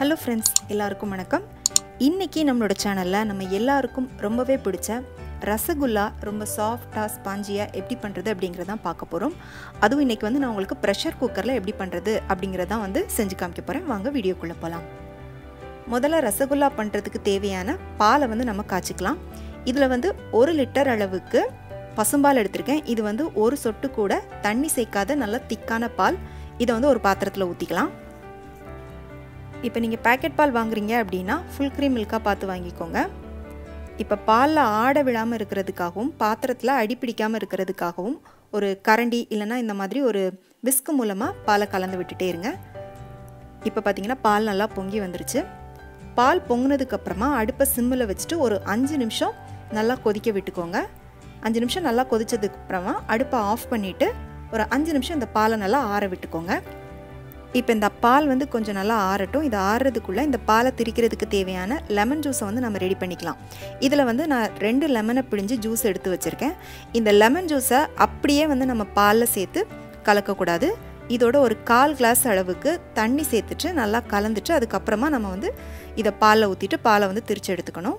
Hello friends, எல்லாருக்கும் வணக்கம். இன்றைக்கி நம்மளோட சேனலில் நம்ம எல்லாருக்கும் ரொம்பவே பிடிச்ச ரசகுல்லா ரொம்ப சாஃப்டாக ஸ்பாஞ்சியாக எப்படி பண்ணுறது அப்படிங்கிறதான் பார்க்க போகிறோம். அதுவும் இன்றைக்கி நான் உங்களுக்கு ப்ரெஷர் குக்கரில் எப்படி பண்ணுறது அப்படிங்கிறதான் செஞ்சு காமிக்க போகிறேன். வாங்க வீடியோக்குள்ளே போகலாம். முதல்ல ரசகுல்லா பண்ணுறதுக்கு தேவையான பாலை நம்ம காய்ச்சிக்கலாம். இதில் 1 லிட்டர் அளவுக்கு பசும்பால் எடுத்திருக்கேன். இது ஒரு சொட்டு கூட தண்ணி சேர்க்காத நல்ல திக்கான பால். இதை ஒரு பாத்திரத்தில் ஊற்றிக்கலாம். இப்போ நீங்கள் பேக்கெட் பால் வாங்குறீங்க அப்படின்னா ஃபுல் க்ரீம் மில்காக பார்த்து வாங்கிக்கோங்க. இப்போ பாலில் ஆட விழாமல் இருக்கிறதுக்காகவும் பாத்திரத்தில் அடிப்பிடிக்காமல் இருக்கிறதுக்காகவும் ஒரு கரண்டி இல்லைன்னா இந்த மாதிரி ஒரு விஸ்க் மூலமாக பாலை கலந்து விட்டுட்டே இருங்க. இப்போ பார்த்தீங்கன்னா பால் நல்லா பொங்கி வந்துருச்சு. பால் பொங்கினதுக்கப்புறமா அடுப்பை சிம்மில் வச்சுட்டு ஒரு 5 நிமிஷம் நல்லா கொதிக்க விட்டுக்கோங்க. 5 நிமிஷம் நல்லா கொதித்ததுக்கப்புறமா அடுப்பை ஆஃப் பண்ணிவிட்டு ஒரு 5 நிமிஷம் இந்த பாலை நல்லா ஆற விட்டுக்கோங்க. இப்போ இந்த பால் கொஞ்சம் நல்லா ஆறட்டும். இது ஆறுறதுக்குள்ளே இந்த பாலை திரிக்கிறதுக்கு தேவையான லெமன் ஜூஸை நம்ம ரெடி பண்ணிக்கலாம். இதில் நான் 2 லெமனை பிழிஞ்சு ஜூஸ் எடுத்து வச்சுருக்கேன். இந்த லெமன் ஜூஸை அப்படியே நம்ம பாலில் சேர்த்து கலக்கக்கூடாது. இதோட ஒரு 1/4 கிளாஸ் அளவுக்கு தண்ணி சேர்த்துட்டு நல்லா கலந்துட்டு அதுக்கப்புறமா நம்ம இதை பாலில் ஊற்றிட்டு பாலை திரிச்சு எடுத்துக்கணும்.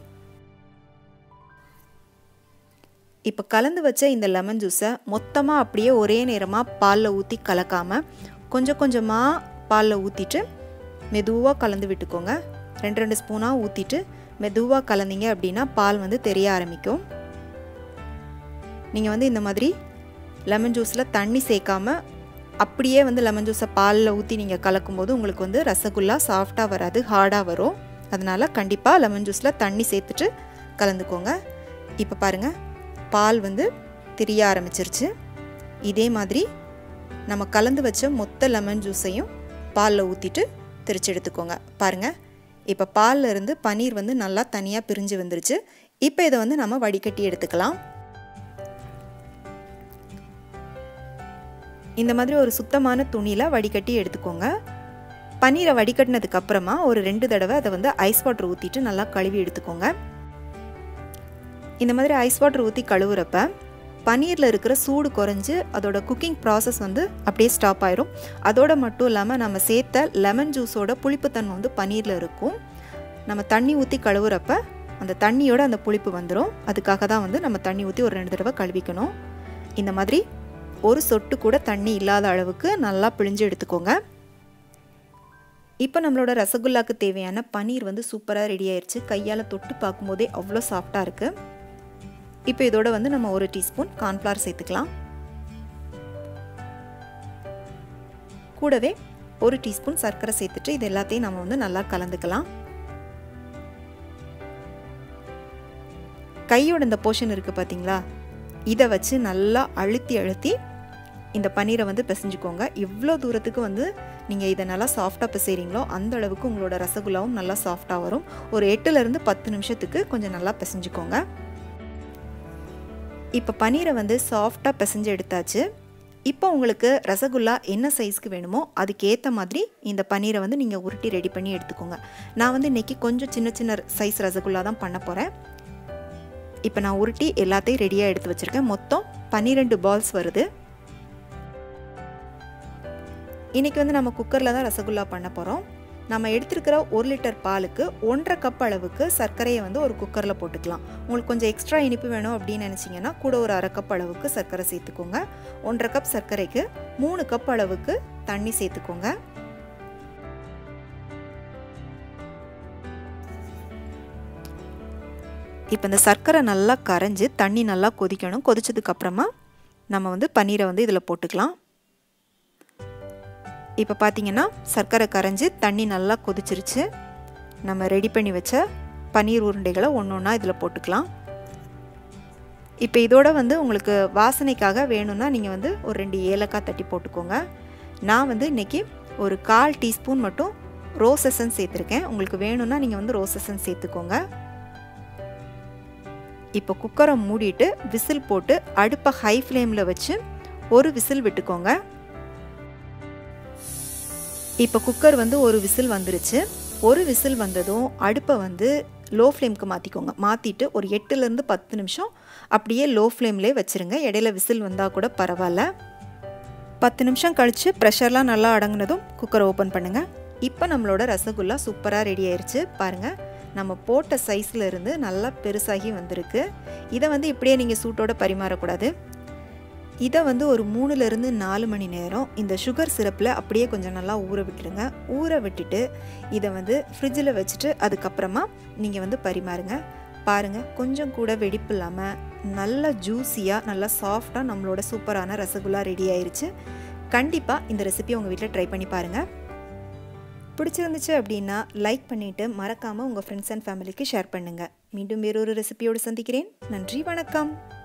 இப்போ கலந்து வச்ச இந்த லெமன் ஜூஸை மொத்தமாக அப்படியே ஒரே நேரமாக பாலில் ஊற்றி கலக்காமல் கொஞ்சம் கொஞ்சமாக பாலில் ஊற்றிட்டு மெதுவாக கலந்து விட்டுக்கோங்க. 2 ஸ்பூனாக ஊற்றிட்டு மெதுவாக கலந்தீங்க அப்படின்னா பால் தெரிய ஆரம்பிக்கும். நீங்கள் இந்த மாதிரி லெமன் ஜூஸில் தண்ணி சேர்க்காமல் அப்படியே லெமன் ஜூஸை பாலில் ஊற்றி நீங்கள் கலக்கும்போது உங்களுக்கு ரசகுல்லா சாஃப்டாக வராது, ஹார்டாக வரும். அதனால் கண்டிப்பாக லெமன் ஜூஸில் தண்ணி சேர்த்துட்டு கலந்துக்கோங்க. இப்போ பாருங்கள், பால் திரிய ஆரம்பிச்சிருச்சு. இதே மாதிரி நம்ம கலந்து வச்ச மொத்த லெமன் ஜூஸையும் பாலில் ஊற்றிட்டு திரிச்சு எடுத்துக்கோங்க. பாருங்கள், இப்போ பாலில் இருந்து பன்னீர் நல்லா தனியாக பிரிஞ்சு வந்துருச்சு. இப்போ இதை நம்ம வடிகட்டி எடுத்துக்கலாம். இந்த மாதிரி ஒரு சுத்தமான துணியில் வடிகட்டி எடுத்துக்கோங்க. பன்னீரை வடிகட்டினதுக்கு அப்புறமா ஒரு 2 தடவை அதை ஐஸ் வாட்டர் ஊற்றிட்டு நல்லா கழுவி எடுத்துக்கோங்க. இந்த மாதிரி ஐஸ் வாட்டர் ஊற்றி கழுவுறப்ப பன்னீரில் இருக்கிற சூடு குறைஞ்சி அதோட குக்கிங் ப்ராசஸ் அப்படியே ஸ்டாப் ஆயிரும். அதோட மட்டும் இல்லாமல் நம்ம சேர்த்த லெமன் ஜூஸோட புளிப்புத்தன்மை பன்னீரில் இருக்கும். நம்ம தண்ணி ஊற்றி கழுவுறப்ப அந்த தண்ணியோட அந்த புளிப்பு வந்துடும். அதுக்காக தான் நம்ம தண்ணி ஊற்றி ஒரு 2 தடவை கழுவிக்கணும். இந்த மாதிரி ஒரு சொட்டு கூட தண்ணி இல்லாத அளவுக்கு நல்லா பிழிஞ்சு எடுத்துக்கோங்க. இப்போ நம்மளோட ரசகுல்லாக்கு தேவையான பன்னீர் சூப்பராக ரெடி ஆயிடுச்சு. கையால் தொட்டு பார்க்கும்போதே அவ்வளோ சாஃப்டாக இருக்குது. இப்போ இதோட நம்ம 1 டீஸ்பூன் கார்ன்ஃப்ளவர் சேர்த்துக்கலாம். கூடவே 1 டீஸ்பூன் சர்க்கரை சேர்த்துட்டு இது எல்லாத்தையும் நம்ம நல்லா கலந்துக்கலாம். கையோட இந்த போர்ஷன் இருக்குது பார்த்தீங்களா, இதை வச்சு நல்லா அழுத்தி அழுத்தி இந்த பன்னீரை பிசைஞ்சுக்கோங்க. எவ்வளோ தூரத்துக்கு நீங்கள் இதை நல்லா சாஃப்டாக பிசைறீங்களோ அந்த அளவுக்கு உங்களோட ரசகுல்லாவும் நல்லா சாஃப்டாக வரும். ஒரு 8லேருந்து 10 நிமிஷத்துக்கு கொஞ்சம் நல்லா பிசைஞ்சுக்கோங்க. இப்போ பன்னீரை சாஃப்டாக பிசைஞ்சு எடுத்தாச்சு. இப்போ உங்களுக்கு ரசகுல்லா என்ன சைஸ்க்கு வேணுமோ அதுக்கேற்ற மாதிரி இந்த பன்னீரை நீங்கள் உருட்டி ரெடி பண்ணி எடுத்துக்கோங்க. நான் இன்றைக்கி கொஞ்சம் சின்ன சின்ன சைஸ் ரசகுல்லா தான் பண்ண போகிறேன். இப்போ நான் உருட்டி எல்லாத்தையும் ரெடியாக எடுத்து வச்சுருக்கேன். மொத்தம் 12 பால்ஸ் வருது. இன்றைக்கி நம்ம குக்கரில் தான் ரசகுல்லா பண்ண போகிறோம். நம்ம எடுத்துருக்கிற 1 லிட்டர் பாலுக்கு 1.5 கப் அளவுக்கு சர்க்கரையை ஒரு குக்கரில் போட்டுக்கலாம். உங்களுக்கு கொஞ்சம் எக்ஸ்ட்ரா இனிப்பு வேணும் அப்படின்னு நினச்சிங்கன்னா கூட ஒரு 1/2 கப் அளவுக்கு சர்க்கரை சேர்த்துக்கோங்க. 1.5 கப் சர்க்கரைக்கு 3 கப் அளவுக்கு தண்ணி சேர்த்துக்கோங்க. இப்போ இந்த சர்க்கரை நல்லா கரைஞ்சி தண்ணி நல்லா கொதிக்கணும். கொதிச்சதுக்கப்புறமா நம்ம பன்னீரை இதில் போட்டுக்கலாம். இப்போ பார்த்தீங்கன்னா சர்க்கரை கரைஞ்சி தண்ணி நல்லா கொதிச்சிருச்சு. நம்ம ரெடி பண்ணி வச்ச பன்னீர் உருண்டைகளை ஒன்றா இதில் போட்டுக்கலாம். இப்போ இதோட உங்களுக்கு வாசனைக்காக வேணும்னா நீங்கள் ஒரு 2 ஏலக்காய் தட்டி போட்டுக்கோங்க. நான் இன்றைக்கி ஒரு 1/4 டீஸ்பூன் மட்டும் ரோஸ் எசன்ஸ் சேர்த்துருக்கேன். உங்களுக்கு வேணும்னா நீங்கள் ரோஸ் எசன்ஸ் சேர்த்துக்கோங்க. இப்போ குக்கரை மூடிட்டு விசில் போட்டு அடுப்பை ஹை ஃப்ளேமில் வச்சு ஒரு விசில் விட்டுக்கோங்க. இப்போ குக்கர் ஒரு விசில் வந்துருச்சு. ஒரு விசில் வந்ததும் அடுப்பை லோ ஃப்ளேமுக்கு மாற்றிக்கோங்க. மாற்றிட்டு ஒரு 8லேருந்து 10 நிமிஷம் அப்படியே லோ ஃப்ளேம்லேயே வச்சுருங்க. இடையில விசில் வந்தால் கூட பரவாயில்ல. 10 நிமிஷம் கழித்து ப்ரெஷர்லாம் நல்லா அடங்கினதும் குக்கரை ஓப்பன் பண்ணுங்கள். இப்போ நம்மளோட ரசகுல்லா சூப்பராக ரெடி ஆயிடுச்சு பாருங்கள். நம்ம போட்ட சைஸில் இருந்து நல்லா பெருசாகி வந்திருக்கு. இதை வந்து இப்படியே நீங்கள் சூட்டோடு பரிமாறக்கூடாது. இதை வந்து ஒரு 3லேருந்து 4 மணி நேரம் இந்த சுகர் சிரப்பில் அப்படியே கொஞ்சம் நல்லா ஊற விட்டுருங்க. ஊற விட்டுட்டு இதை வந்து ஃப்ரிட்ஜில் வச்சுட்டு அதுக்கப்புறமா நீங்கள் வந்து பரிமாறுங்க. பாருங்கள், கொஞ்சம் கூட வெடிப்பு இல்லாமல் நல்லா ஜூஸியாக நல்லா சாஃப்டாக நம்மளோட சூப்பரான ரசகுல்லா ரெடி ஆயிடுச்சு. கண்டிப்பாக இந்த ரெசிபியை உங்கள் வீட்டில் ட்ரை பண்ணி பாருங்கள். பிடிச்சிருந்துச்சு அப்படின்னா லைக் பண்ணிவிட்டு மறக்காமல் உங்கள் ஃப்ரெண்ட்ஸ் அண்ட் ஃபேமிலிக்கு ஷேர் பண்ணுங்கள். மீண்டும் வேறொரு ரெசிபியோடு சந்திக்கிறேன். நன்றி, வணக்கம்.